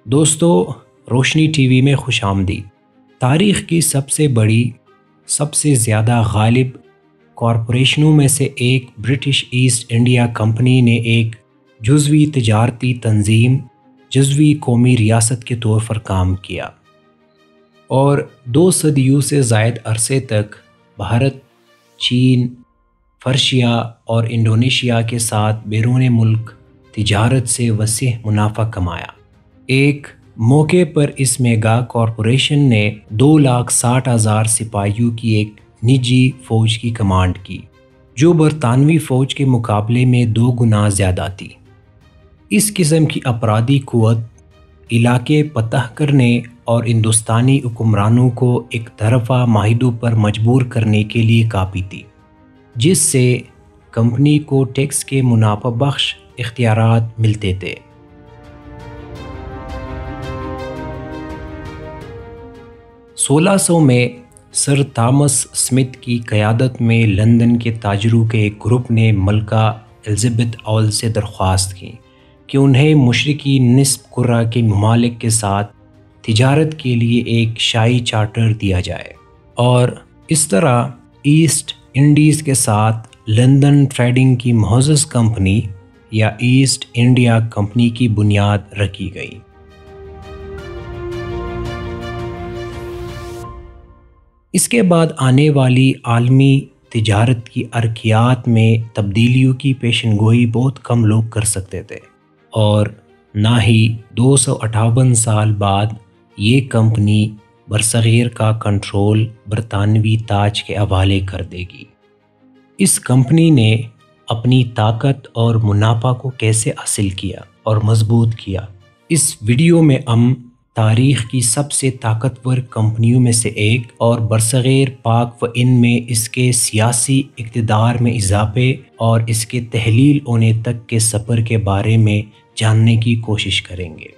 دوستو، روشنی T V میں خوش آمدید۔ تاریخ کی سب سے بڑی، سب سے زیادہ غالب کارپوریشنوں میں سے ایک برٹش ایسٹ انڈیا کمپنی نے ایک جزوی تجارتی تنظیم، جزوی قومی ریاست کے طور پر کام کیا اور 2 صدیوں سے زائد عرصے تک بھارت، چین، فرشیا اور انڈونیشیا کے ساتھ بیرون ملک تجارت سے وسیع منافع کمایا۔ ایک موقع پر اس میگا کارپوریشن نے 2,60,000 سپاہیوں کی ایک نجی فوج کی کمانڈ کی، جو برطانوی فوج کے مقابلے میں 2 گنا زیادہ تھی۔ اس قسم کی افرادی قوت علاقے فتح کرنے اور ہندوستانی حکمرانوں کو ایک طرفہ معاہدوں پر مجبور کرنے کے لیے کافی تھی، جس سے کمپنی کو ٹیکس کے منافع بخش اختیارات ملتے تھے۔ 1600 میں سر تھامس اسمتھ کی قیادت میں لندن کے تاجروں کے ایک گروپ نے ملکہ الزبتھ اول سے درخواست کی کہ انہیں مشرقی نصف کرہ کے ممالک کے ساتھ تجارت کے لیے ایک شاہی چارٹر دیا جائے، اور اس طرح ایسٹ انڈیز کے ساتھ لندن ٹریڈنگ کی معزز کمپنی یا ایسٹ انڈیا کمپنی کی بنیاد رکھی گئی۔ اس کے بعد آنے والی عالمی تجارت کی حرکیات میں تبدیلیوں کی پیشن گوئی بہت کم لوگ کر سکتے تھے، اور نہ ہی 258 سال بعد یہ کمپنی برصغیر کا کنٹرول برطانوی تاج کے حوالے کر دے گی۔ اس کمپنی نے اپنی طاقت اور منافع کو کیسے حاصل کیا اور مضبوط کیا، اس ویڈیو میں ہم تاریخ کی سب سے طاقتور کمپنیوں میں سے ایک اور برصغیر پاک و ہند میں اس کے سیاسی اقتدار میں اضافے اور اس کے تحلیل ہونے تک کے سفر کے بارے میں جاننے کی کوشش کریں گے۔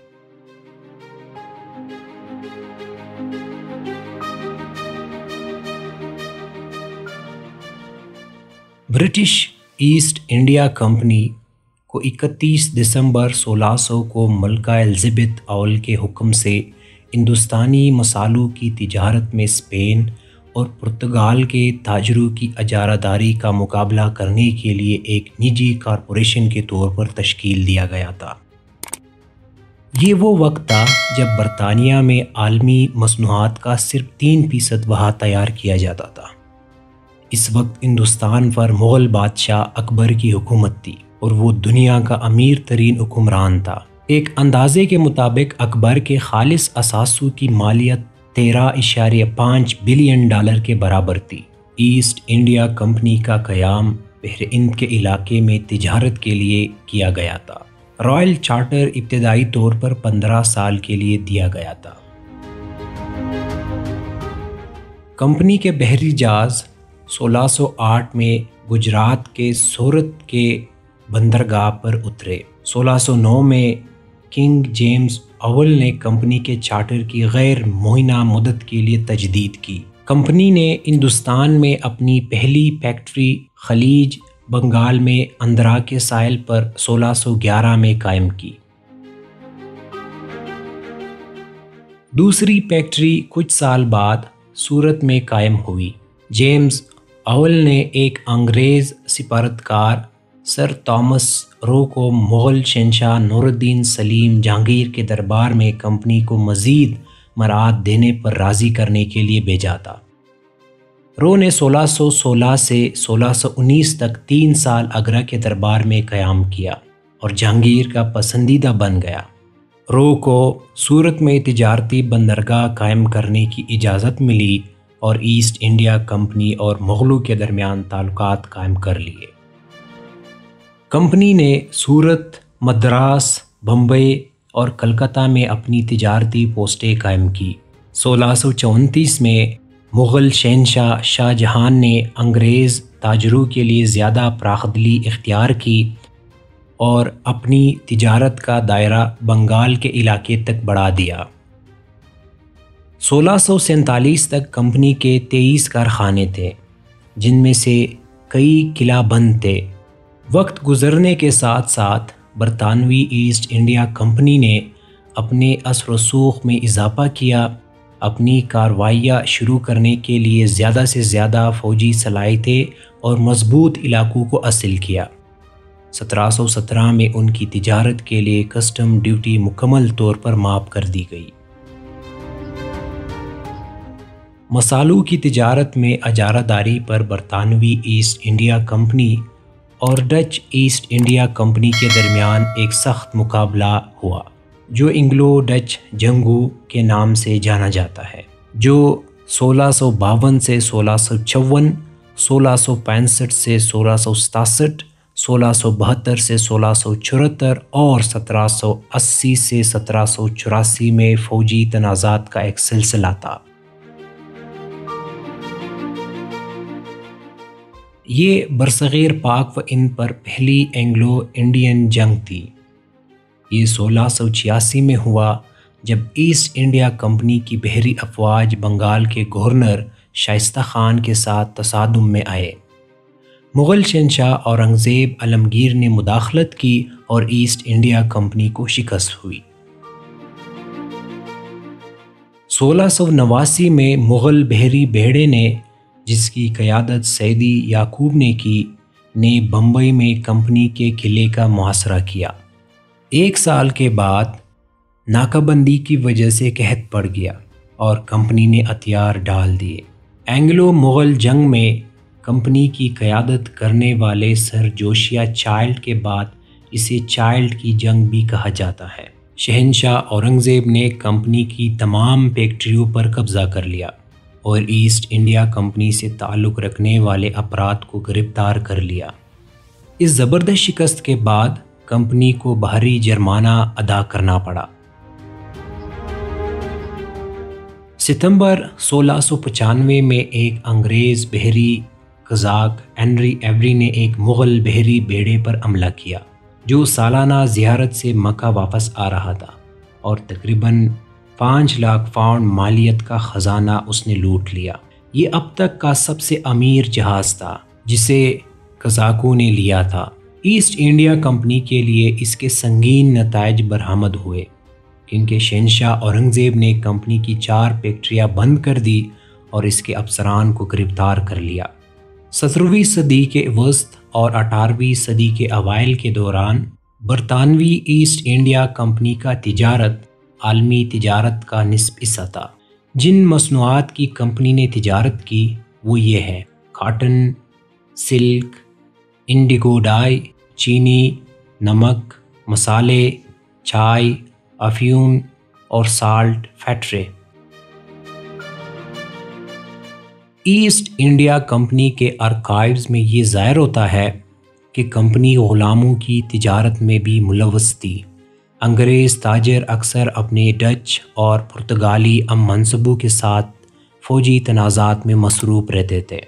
برٹش ایسٹ انڈیا کمپنی کو 31 دسمبر 1600 کو ملکہ الزبتھ اول کے حکم سے ہندوستانی مصالحوں کی تجارت میں اسپین اور پرتگال کے تاجروں کی اجارہ داری کا مقابلہ کرنے کے لیے ایک نجی کارپوریشن کے طور پر تشکیل دیا گیا تھا۔ یہ وہ وقت تھا جب برطانیہ میں عالمی مصنوعات کا صرف 3% وہاں تیار کیا جاتا تھا۔ اس وقت ہندوستان پر مغل بادشاہ اکبر کی حکومت تھی اور وہ دنیا کا امیر ترین حکمران تھا۔ ایک اندازے کے مطابق اکبر کے خالص اثاثوں کی مالیت 13.5 بلین ڈالر کے برابر تھی۔ ایسٹ انڈیا کمپنی کا قیام بحر ہند کے علاقے میں تجارت کے لیے کیا گیا تھا۔ رائل چارٹر ابتدائی طور پر 15 سال کے لیے دیا گیا تھا۔ کمپنی کے بحری جہاز 1608 میں گجرات کے سورت کے بندرگاہ پر اترے۔ 1609 میں کنگ جیمز اول نے کمپنی کے چارٹر کی غیر معینہ مدت کے لیے تجدید کی۔ کمپنی نے ہندوستان میں اپنی پہلی فیکٹری خلیج بنگال میں اندرا کے ساحل پر 1611 میں قائم کی۔ دوسری فیکٹری کچھ سال بعد سورت میں قائم ہوئی۔ جیمز اول نے ایک انگریز سفارتکار سر تھامس رو کو مغل شہنشاہ نور الدین سلیم جہانگیر کے دربار میں کمپنی کو مزید مراعات دینے پر راضی کرنے کے لیے بھیجا تھا۔ رو نے 1616 سے 1619 تک 3 سال آگرہ کے دربار میں قیام کیا اور جہانگیر کا پسندیدہ بن گیا۔ رو کو سورت میں تجارتی بندرگاہ قائم کرنے کی اجازت ملی اور ایسٹ انڈیا کمپنی اور مغلوں کے درمیان تعلقات قائم کر لیے۔ کمپنی نے سورت، مدراس، بمبئی اور کلکتہ میں اپنی تجارتی پوسٹیں قائم کی۔ 1634 میں مغل شہنشاہ شاہ جہان نے انگریز تاجروں کے لیے زیادہ فراخدلی اختیار کی اور اپنی تجارت کا دائرہ بنگال کے علاقے تک بڑھا دیا۔ 1647 تک کمپنی کے 23 کارخانے تھے، جن میں سے کئی قلعہ بند تھے۔ وقت گزرنے کے ساتھ ساتھ برطانوی ایسٹ انڈیا کمپنی نے اپنے اثر و رسوخ میں اضافہ کیا، اپنی کارروائیاں شروع کرنے کے لیے زیادہ سے زیادہ فوجی صلاحیتیں اور مضبوط علاقوں کو حاصل کیا۔ 1717 میں ان کی تجارت کے لیے کسٹم ڈیوٹی مکمل طور پر معاف کر دی گئی۔ مصالحوں کی تجارت میں اجارہ داری پر برطانوی ایسٹ انڈیا کمپنی اور ڈچ ایسٹ انڈیا کمپنی کے درمیان ایک سخت مقابلہ ہوا، جو انگلو ڈچ جنگوں کے نام سے جانا جاتا ہے، جو 1652 سے 1656، 1665 سے 1667، 1672 سے 1674 اور 1780 سے 1784 میں فوجی تنازعات کا ایک سلسلہ تھا۔ یہ برصغیر پاک و ہند پر پہلی اینگلو انڈین جنگ تھی۔ یہ 1686 میں ہوا جب ایسٹ انڈیا کمپنی کی بحری افواج بنگال کے گورنر شائستہ خان کے ساتھ تصادم میں آئے۔ مغل شہنشاہ اورنگزیب عالمگیر نے مداخلت کی اور ایسٹ انڈیا کمپنی کو شکست ہوئی۔ 1689 میں مغل بحری بیڑے نے، جس کی قیادت سیدی یعقوب نے بمبئی میں کمپنی کے قلعے کا محاصرہ کیا۔ ایک سال کے بعد ناکہ بندی کی وجہ سے قحط پڑ گیا اور کمپنی نے ہتھیار ڈال دیے۔ اینگلو مغل جنگ میں کمپنی کی قیادت کرنے والے سر جوشیا چائلڈ کے بعد اسے چائلڈ کی جنگ بھی کہا جاتا ہے۔ شہنشاہ اورنگزیب نے کمپنی کی تمام فیکٹریوں پر قبضہ کر لیا اور ایسٹ انڈیا کمپنی سے تعلق رکھنے والے افراد کو گرفتار کر لیا۔ اس زبردست شکست کے بعد کمپنی کو بھاری جرمانہ ادا کرنا پڑا۔ ستمبر 1695 میں ایک انگریز بحری قزاق ہنری ایوری نے ایک مغل بحری بیڑے پر حملہ کیا، جو سالانہ زیارت سے مکہ واپس آ رہا تھا، اور تقریباً 5 لاکھ پاؤنڈ مالیت کا خزانہ اس نے لوٹ لیا۔ یہ اب تک کا سب سے امیر جہاز تھا جسے قزاقوں نے لیا تھا۔ ایسٹ انڈیا کمپنی کے لیے اس کے سنگین نتائج برآمد ہوئے، کیونکہ شہنشاہ اورنگزیب نے کمپنی کی 4 فیکٹریاں بند کر دی اور اس کے افسران کو گرفتار کر لیا۔ 17ویں صدی کے وسط اور 18ویں صدی کے اوائل کے دوران برطانوی ایسٹ انڈیا کمپنی کا تجارت عالمی تجارت کا نصف حصہ تھا۔ جن مصنوعات کی کمپنی نے تجارت کی وہ یہ ہے: کاٹن، سلک، انڈیگو ڈائی، چینی، نمک، مسالے، چائے، افیون اور salt factory. East India Company کے آرکائیوز میں یہ ظاہر ہوتا ہے کہ کمپنی غلاموں کی تجارت میں بھی ملوث تھی۔ انگریز تاجر اکثر اپنے ڈچ اور پرتگالی ہم منصبوں کے ساتھ فوجی تنازعات میں مصروف رہتے تھے۔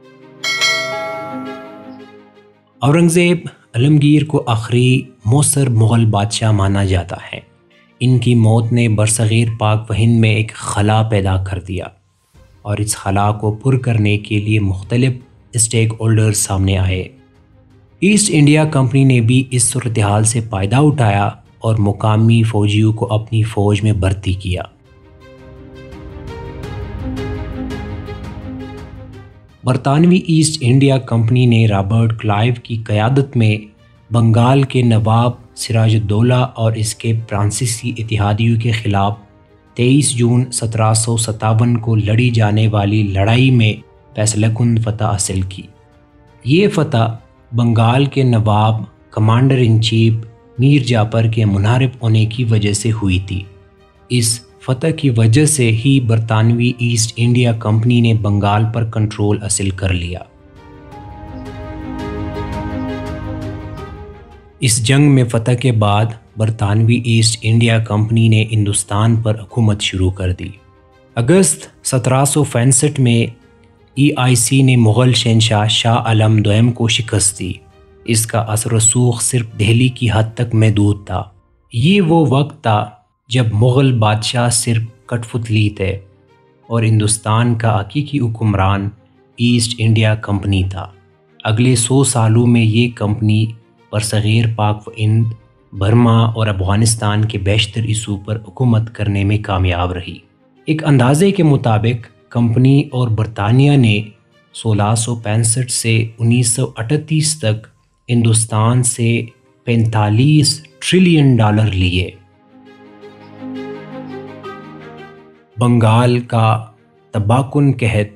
اورنگزیب عالمگیر کو آخری موثر مغل بادشاہ مانا جاتا ہے۔ ان کی موت نے برصغیر پاک و ہند میں ایک خلا پیدا کر دیا، اور اس خلا کو پر کرنے کے لیے مختلف اسٹیک ہولڈرز سامنے آئے۔ ایسٹ انڈیا کمپنی نے بھی اس صورتحال سے فائدہ اٹھایا اور مقامی فوجیوں کو اپنی فوج میں بھرتی کیا۔ برطانوی ایسٹ انڈیا کمپنی نے رابرٹ کلائیو کی قیادت میں بنگال کے نواب سراج الدولہ اور اس کے فرانسیسی اتحادیوں کے خلاف 23 جون 1757 کو لڑی جانے والی لڑائی میں فیصلہ کن فتح حاصل کی۔ یہ فتح بنگال کے نواب کمانڈر ان چیف میر جعفر کے منحرف ہونے کی وجہ سے ہوئی تھی۔ اس فتح کی وجہ سے ہی برطانوی ایسٹ انڈیا کمپنی نے بنگال پر کنٹرول حاصل کر لیا۔ اس جنگ میں فتح کے بعد برطانوی ایسٹ انڈیا کمپنی نے ہندوستان پر حکومت شروع کر دی۔ اگست 1765 میں EIC نے مغل شہنشاہ شاہ عالم دوئم کو شکست دی۔ اس کا اثر و رسوخ صرف دہلی کی حد تک محدود تھا۔ یہ وہ وقت تھا جب مغل بادشاہ صرف کٹھ-پتلی تھے اور ہندوستان کا حقیقی حکمران ایسٹ انڈیا کمپنی تھا۔ اگلے 100 سالوں میں یہ کمپنی برصغیر پاک و ہند برما اور افغانستان کے بیشتر حصوں پر حکومت کرنے میں کامیاب رہی۔ ایک اندازے کے مطابق کمپنی اور برطانیہ نے 1665 سے 1938 تک ہندوستان سے $45 ٹریلین لیے۔ بنگال کا تباہ کن قحط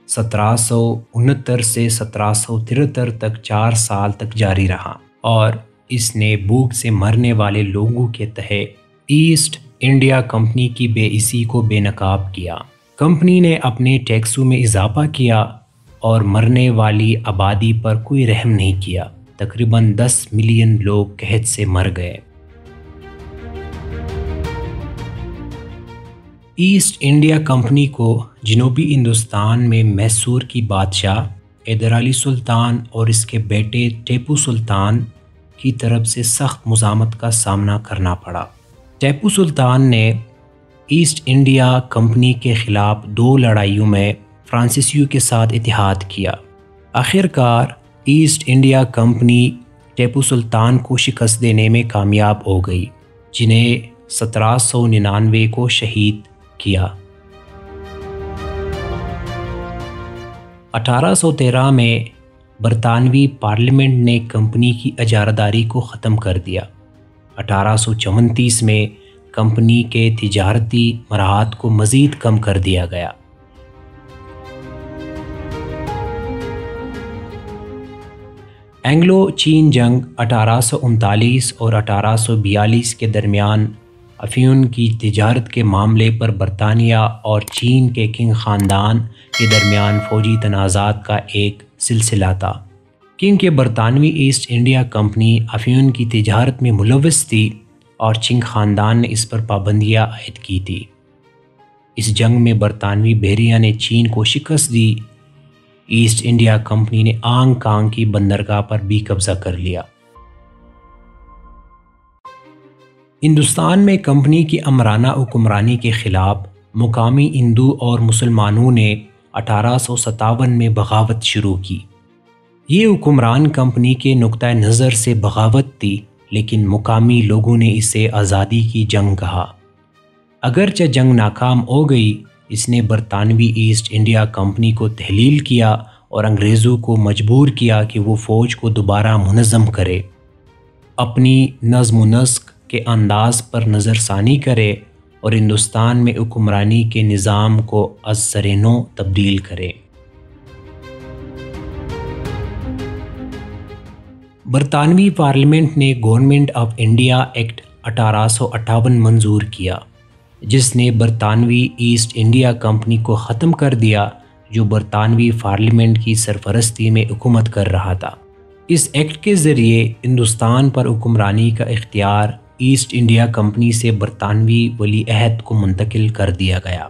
1769 سے 1773 تک 4 سال تک جاری رہا اور اس نے بھوک سے مرنے والے لوگوں کے تحت ایسٹ انڈیا کمپنی کی بے حسی کو بے نقاب کیا۔ کمپنی نے اپنے ٹیکسوں میں اضافہ کیا اور مرنے والی آبادی پر کوئی رحم نہیں کیا۔ تقریباً 10 ملین لوگ قحط سے مر گئے۔ ایسٹ انڈیا کمپنی کو جنوبی ہندوستان میں میسور کی بادشاہ حیدر علی سلطان اور اس کے بیٹے ٹیپو سلطان کی طرف سے سخت مزاحمت کا سامنا کرنا پڑا۔ ٹیپو سلطان نے ایسٹ انڈیا کمپنی کے خلاف 2 لڑائیوں میں فرانسیسیوں کے ساتھ اتحاد کیا۔ آخر کار East India Company Tipu Sultan کو شکست دینے میں کامیاب ہو گئی، جنہیں 1799 کو شہید کیا۔ 1813 میں برطانوی پارلیمنٹ نے کمپنی کی اجارہ داری کو ختم کر دیا۔ 1834 میں کمپنی کے تجارتی مراحت کو مزید کم کر دیا گیا۔ اینگلو چین جنگ 1839 اور 1842 کے درمیان افیون کی تجارت کے معاملے پر برطانیہ اور چین کے کنگ خاندان کے درمیان فوجی تنازعات کا ایک سلسلہ تھا، کیونکہ برطانوی ایسٹ انڈیا کمپنی افیون کی تجارت میں ملوث تھی اور چنگ خاندان نے اس پر پابندیاں عائد کی تھی۔ اس جنگ میں برطانوی بحریہ نے چین کو شکست دی۔ ایسٹ انڈیا کمپنی نے ہانگ کانگ کی بندرگاہ پر بھی قبضہ کر لیا۔ ہندوستان میں کمپنی کی امرانہ حکمرانی کے خلاف مقامی ہندو اور مسلمانوں نے 1857 میں بغاوت شروع کی۔ یہ حکمران کمپنی کے نقطہ نظر سے بغاوت تھی، لیکن مقامی لوگوں نے اسے آزادی کی جنگ کہا۔ اگرچہ جنگ ناکام ہو گئی، اس نے برطانوی ایسٹ انڈیا کمپنی کو تحلیل کیا اور انگریزوں کو مجبور کیا کہ وہ فوج کو دوبارہ منظم کرے، اپنی نظم و نسق کے انداز پر نظر ثانی کرے اور ہندوستان میں حکمرانی کے نظام کو از سر نو تبدیل کرے۔ برطانوی پارلیمنٹ نے گورنمنٹ آف انڈیا ایکٹ 1858 منظور کیا، جس نے برطانوی ایسٹ انڈیا کمپنی کو ختم کر دیا، جو برطانوی پارلیمنٹ کی سرپرستی میں حکومت کر رہا تھا۔ اس ایکٹ کے ذریعے ہندوستان پر حکمرانی کا اختیار ایسٹ انڈیا کمپنی سے برطانوی ولی عہد کو منتقل کر دیا گیا۔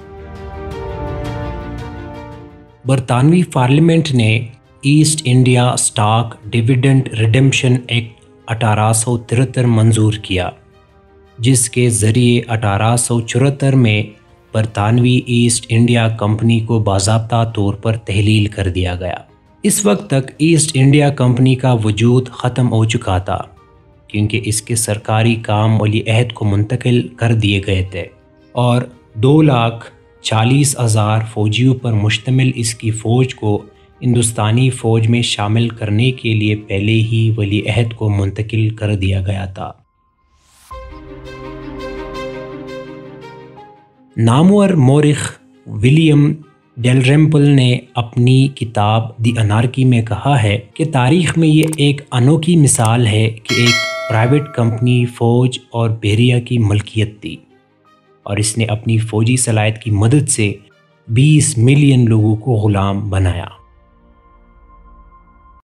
برطانوی پارلیمنٹ نے East India Stock Dividend Redemption Act 1873 منظور کیا، جس کے ذریعے 1874 میں برطانوی ایسٹ انڈیا کمپنی کو باضابطہ طور پر تحلیل کر دیا گیا۔ اس وقت تک ایسٹ انڈیا کمپنی کا وجود ختم ہو چکا تھا، کیونکہ اس کے سرکاری کام ولی عہد کو منتقل کر دیے گئے تھے اور 2,40,000 فوجیوں پر مشتمل اس کی فوج کو ہندوستانی فوج میں شامل کرنے کے لیے پہلے ہی ولی عہد کو منتقل کر دیا گیا تھا۔ نامور مورخ ولیم ڈیلریمپل نے اپنی کتاب دی انارکی میں کہا ہے کہ تاریخ میں یہ ایک انوکھی مثال ہے کہ ایک پرائیویٹ کمپنی فوج اور بحریہ کی ملکیت تھی اور اس نے اپنی فوجی صلاحیت کی مدد سے 20 ملین لوگوں کو غلام بنایا۔